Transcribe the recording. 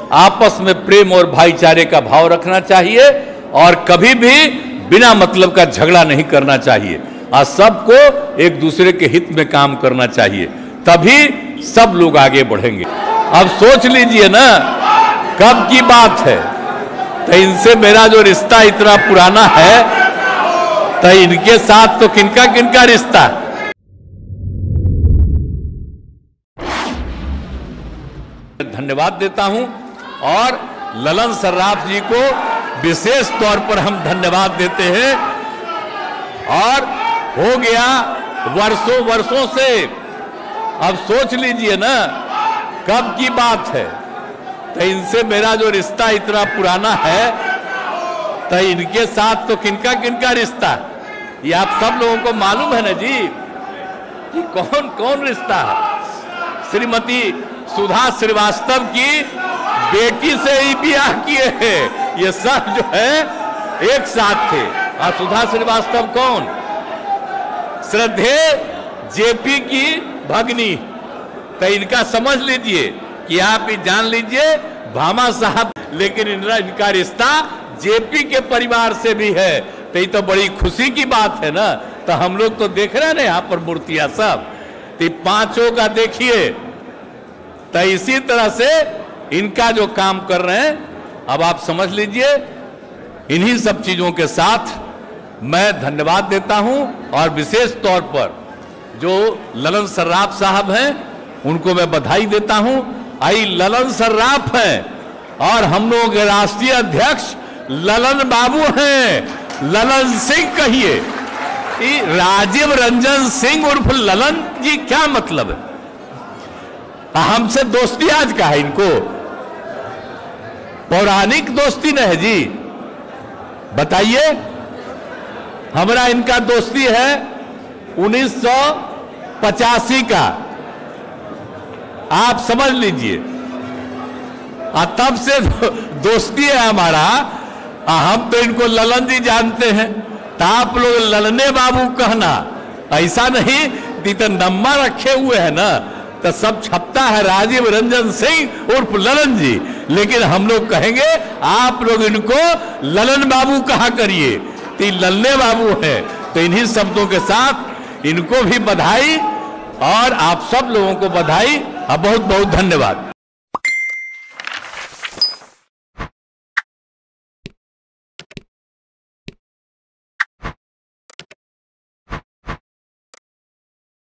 आपस में प्रेम और भाईचारे का भाव रखना चाहिए और कभी भी बिना मतलब का झगड़ा नहीं करना चाहिए और सबको एक दूसरे के हित में काम करना चाहिए, तभी सब लोग आगे बढ़ेंगे। अब सोच लीजिए ना, कब की बात है, तो इनसे मेरा जो रिश्ता इतना पुराना है, तो इनके साथ तो किनका किनका रिश्ता है। धन्यवाद देता हूं और ललन सर्राफ जी को विशेष तौर पर हम धन्यवाद देते हैं। और हो गया वर्षों वर्षों से, अब सोच लीजिए ना, कब की बात है, तो इनसे मेरा जो रिश्ता इतना पुराना है, तो इनके साथ तो किनका किनका रिश्ता, ये आप सब लोगों को मालूम है ना जी कि कौन कौन रिश्ता है। श्रीमती सुधा श्रीवास्तव की बेटी से ही ब्याह किए हैं, ये सब जो है एक साथ थे। और सुधा श्रीवास्तव कौन? श्रद्धेय जेपी की भगनी। तो इनका समझ लीजिए कि आप ही जान लीजिए भामा साहब, लेकिन इनका रिश्ता जेपी के परिवार से भी है। तो ये तो बड़ी खुशी की बात है ना। तो हम लोग तो देख रहे हैं ना यहाँ पर मूर्तियां सब, तो पांचों का देखिए। तो इसी तरह से इनका जो काम कर रहे हैं, अब आप समझ लीजिए, इन्हीं सब चीजों के साथ मैं धन्यवाद देता हूं और विशेष तौर पर जो ललन सर्राफ साहब हैं उनको मैं बधाई देता हूं। आई ललन सर्राफ हैं और हम लोगों के राष्ट्रीय अध्यक्ष ललन बाबू हैं। ललन सिंह कहिए, राजीव रंजन सिंह उर्फ ललन जी, क्या मतलब है? हमसे दोस्ती आज का है, इनको पौराणिक दोस्ती न है जी, बताइए। हमारा इनका दोस्ती है 1985 का, आप समझ लीजिए। तब से दोस्ती है हमारा। हम तो इनको ललन जी जानते हैं, तो आप लोग ललने बाबू कहना, ऐसा नहीं तो नंबर रखे हुए हैं ना, तो सब छपता है राजीव रंजन सिंह उर्फ ललन जी, लेकिन हम लोग कहेंगे आप लोग इनको ललन बाबू कहा करिए, तो ललने बाबू है। तो इन्हीं शब्दों के साथ इनको भी बधाई और आप सब लोगों को बधाई। बहुत बहुत धन्यवाद।